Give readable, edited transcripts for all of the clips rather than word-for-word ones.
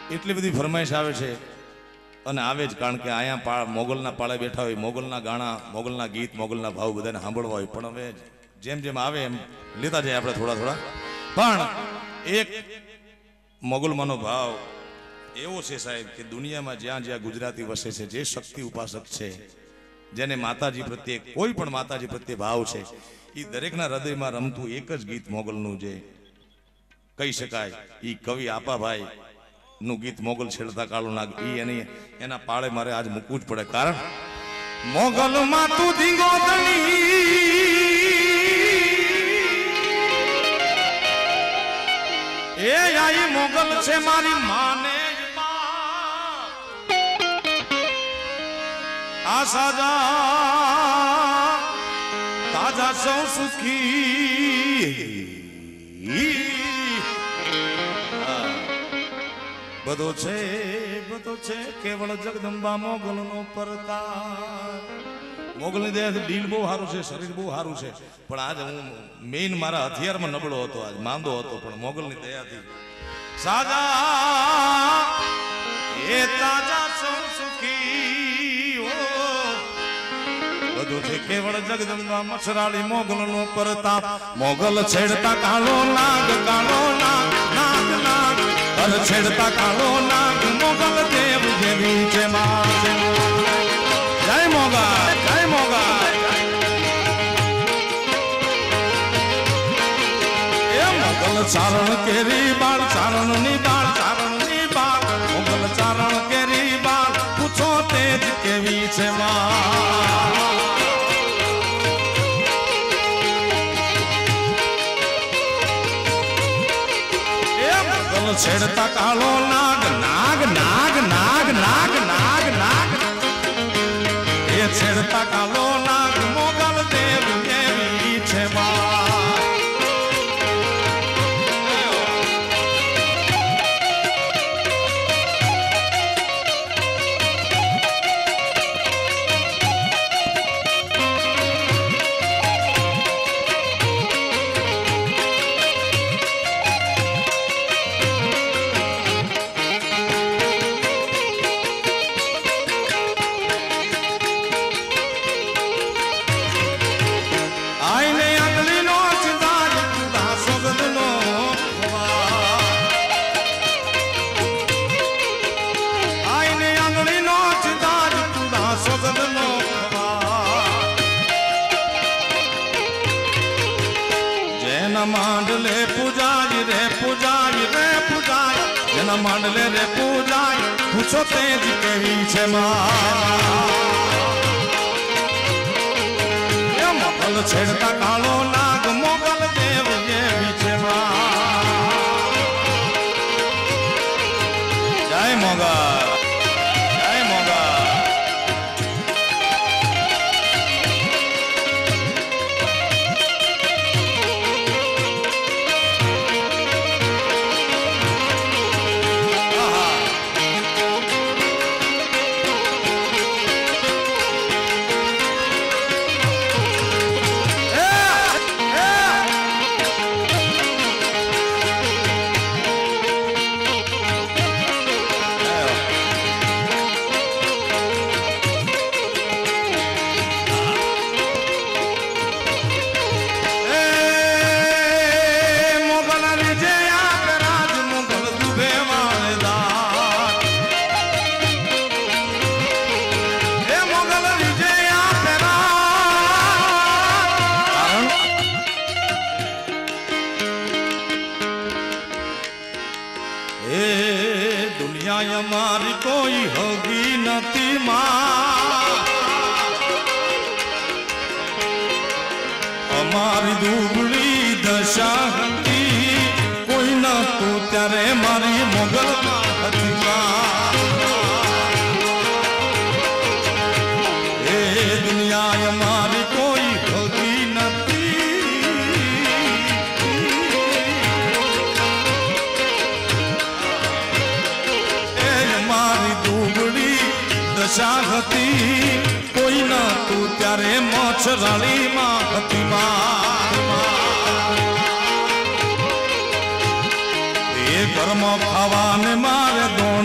એટલી બધી ફરમાઈશ આવે છે અને આવે જ, કારણ કે અહીંયા મોગલના પાળે બેઠા હોય, મોગલના ગાણા, મોગલના ગીત, મોગલના ભાવ બધાને સાંભળવા હોય. પણ હવે જેમ જેમ આવે એમ લેતા જાય આપણે થોડા થોડા. પણ એક મોગલમાંનો ભાવ એવો છે સાહેબ કે દુનિયામાં જ્યાં જ્યાં ગુજરાતી વસે છે, જે શક્તિ ઉપાસક છે, જેને માતાજી પ્રત્યે કોઈ પણ માતાજી પ્રત્યે ભાવ છે, એ દરેકના હૃદયમાં રમતું એક જ ગીત મોગલનું જે કહી શકાય, એ કવિ આપાભાઈ નું ગીત મોગલ છેડતા કાળો નાગ. એના પાળે મારે આજ મૂકવું જ પડે, કારણ મોગલ માં તું ધીંગો એ આઈ મોગલ છે મારી માને આ સાજા તાજા સૌ સુખી. બધો છે કેવળ જગદંબા મોગલ નો પરતાર. મોગલ ની દયાથી દિલ બહુ સારું છે, શરીર બહુ સારું છે, પણ આજ હું મેઇન મારા હથિયારમાં નબળો હતો, આજ માંદો હતો, પણ મોગલ ની દયાથી સાજા એ તાજા સૌ સુખી. બધું છે કેવળ જગદંબા મચ્છરાળી મોગલ નો પરતાપ. મોગલ છેડતા કાળો નાગ, કાળો નાગ, નાગ નાગ છેડતા કાળો નાગ, મોગલ દેવ જેવી છે માં. જય મોગલ, જય મોગલ. એ મોગલ ચારણ કેરી બાળ, ચારણ ની બાળ, ચારણ ની બાળ. મોગલ ચારણ કેરી બાળ, પૂછો તેજ કેવી છે માં. છેડતા કાળો નાગ, નાગ નાગ નાગ નાગ નાગ નાગ એ છેડતા કાળો નાગ, મોગલ દેવ એવી છે માંડલે પૂજાય રે પૂજાય રે પૂજાય, જેના માંડલે રે પૂજાય, પૂછો તેજ કેવી છે માં. મોગલ છેડતા કાળો નાગ, મોગલ દેવ એવી છે માં. જય મોગલ, જય મોગલ. दुनिया हमारी कोई होगी नती माँ, हमारी दुबड़ी दशा हती कोई न तू त्यारे मारी मोगल हती माँ। ए दुनिया हमारी कोई होगी नती, दशाहती कोई ना तू त्यारे मोछराली माँ हती माँ। ये कर्म खावा ने मारे दोन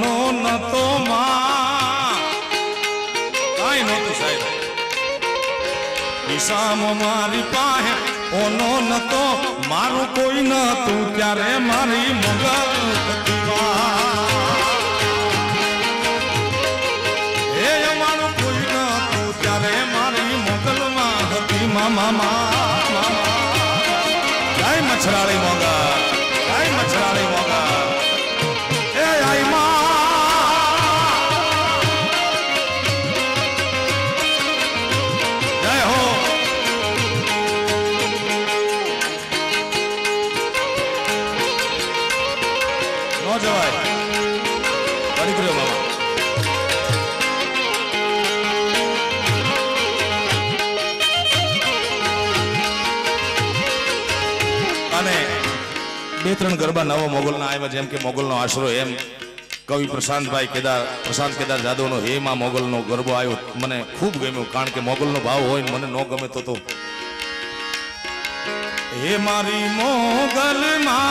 साम मारी पाहे ओनो न तो मारू कोई न तू त्यारे मारी मोगल ए मारू कोई न तू त्यारे मारी मोगल माहती मामा जय मछराड़ी मोगा जय मछराड़ी मोगा ए आई मां जय हो नो जवाई बड़ी करो मामा બે ત્રણ ગરબા નવો મોગલના આવ્યા જેમ કે મોગલનો આશરો એમ કવિ પ્રશાંત કેદાર જાદવનો હે માં મોગલનો ગરબો આવ્યો મને ખૂબ ગમ્યો કારણ કે મોગલનો ભાવ હોય ને મને ન ગમે તો હે મારી મોગલ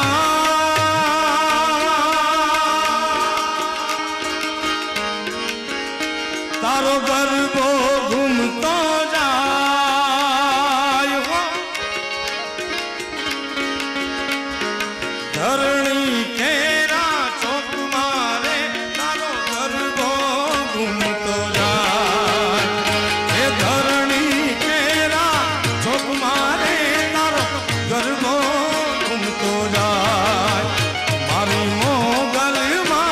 માં તારો ગરબો ઘૂમતો धरणी केरा चौक मारे तारो गरबो घूमतो जाए हे धरणी केरा चौक मारे तारो गरबो घूमतो जाए मारी मोगल मां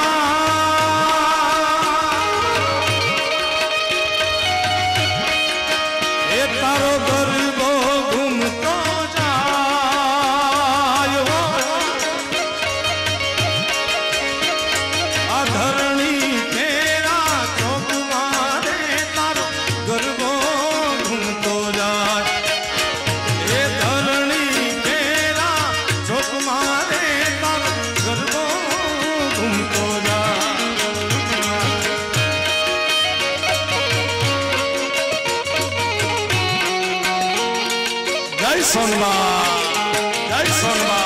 हे तारो गरबो घूमतो धरणी तेरा चौक मारे तारो गरबो घूमतो जाए ए धरणी तेरा चौक मारे तारो गरबो घूमतो जाए जय सोनमा जय सोनमा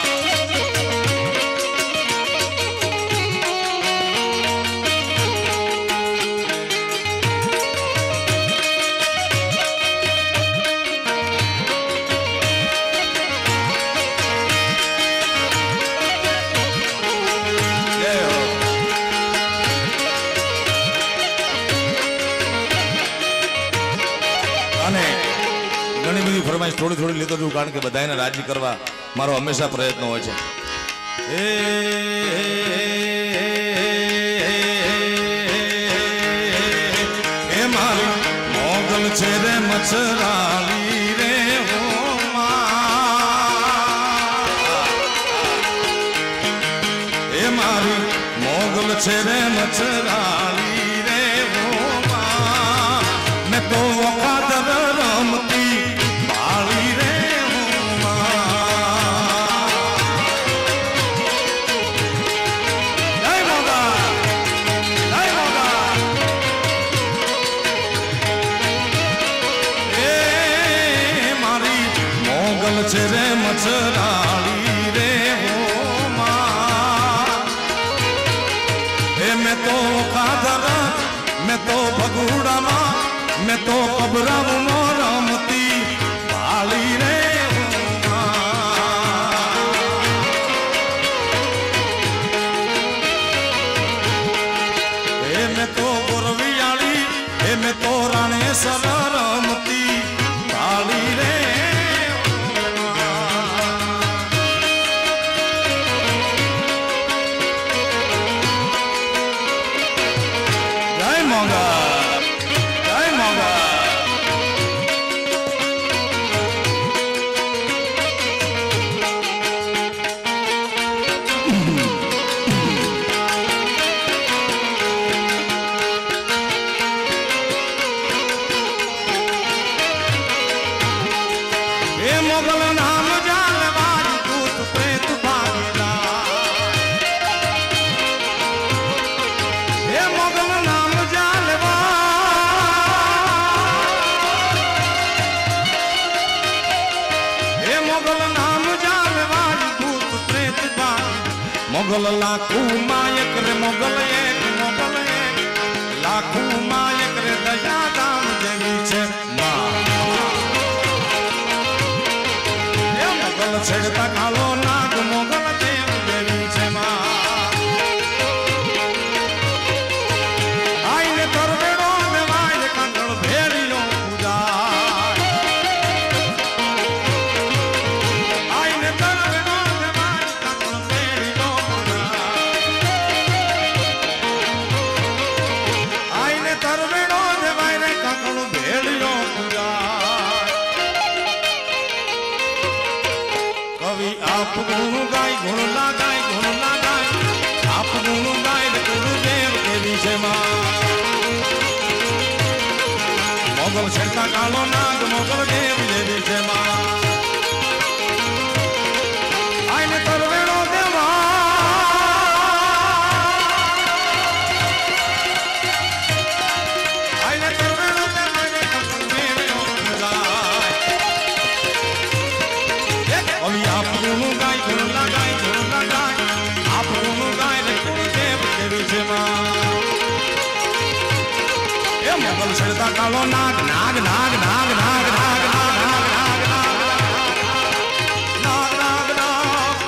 ઘણી બધી ફરમાઈશ થોડી થોડી લેતો છું કારણ કે બધાને રાજી કરવા મારો હંમેશા પ્રયત્ન હોય છે એ મારી મોગલ છે રે મછરાલી રે હો એ મારી મોગલ છે રે મછરાલી રે હો મેં તો વખાદર રમતી બાળી રે જય મોગા એ મારી મોગલ છે રે મછરાળી રે હો એ મેં તો ખાધર મેં તો ભગુડામાં मैं तो कबराऊ नो रमती बाली रे मैं तो गोरवियाली मैं तो राणे सर रमती बाली रे जय मोगा मोगल नाम जालवाज भूत प्रेत भागेला हे मोगल नाम जालवाज भूत प्रेत भागेला मोगल लाखों मायक रे मोगल एक लाखों मायक रे दया दाम देवी छे मां છેડતા કાલો નાગ મોગલ દેવ દેવી છે માં આઈને તરવેડો દેવાય કાંકણ ભેરીઓ પૂજા આઈને તરવેડો દેવાય કાંકણ ભેરીઓ પૂજા આઈને તરવેડો દેવાય રે કાંકણ ભેરીઓ પૂજા आप गुण गाय गुण लगाय आप गुण गाय गुरुदेव के विषय मोगल छेड़ता कालो नाग मोगल देव के विषय आईने तरवेणो देवा आईने तरवेणो देवा अभी आप गुण गाय गुण लगाय आप गुण गाय गुरुदेव के विषय ये मोगल छेड़ता कालो नाग नाग नाग नाग नाग नाग नाग नाग नाग नाग नाग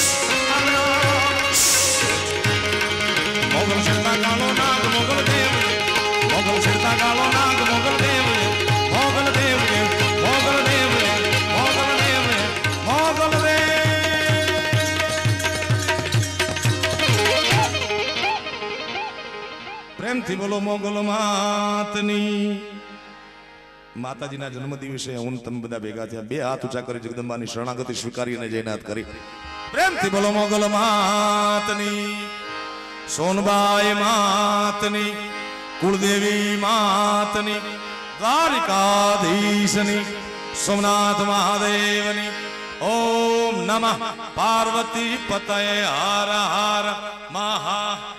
मोगल छेड़ता कालो नाग मोगल देव मोगल छेड़ता कालो नाग मोगल देव मोगल देव मोगल देव मोगल देव मोगल देव प्रेम थी बोलो मोगल मातनी माताजी ना जन्म दिवसे हूँ तम बधा भेगा थया बे हाथ ऊंचा करी जगदंबानी शरणागति स्वीकारी अने जयनाथ करी प्रेम थी बोलो मोगल मातनी सोनबाई मातनी कुलदेवी मातनी द्वारिकाधीशनी सोमनाथ महादेवनी ओम नमः पार्वती पतये हर हर महा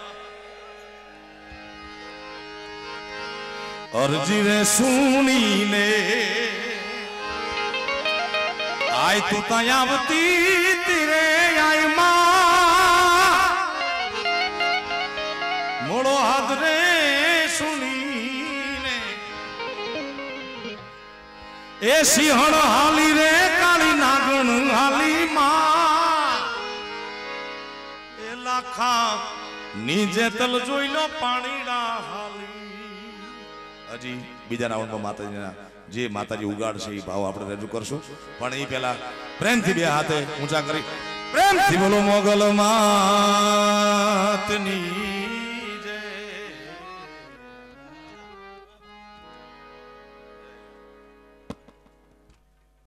अर्जी रे सुनी ने आय तू तयावती तेरे आय मां मोड़ो हाथ रे सुनी ने ए सिंहण हाली रे काली नागण हाली मां ए लाखा नीचे तल जोई लो पाणीड़ा हाली हजी बीजा राउंड में माताजी जे माताजी उगाड़शे ए भाव आपणे रजू करशुं पण ए पहेला प्रेमथी बे हाथे ऊंचा करी प्रेमथी बोलो मोगल मातनी।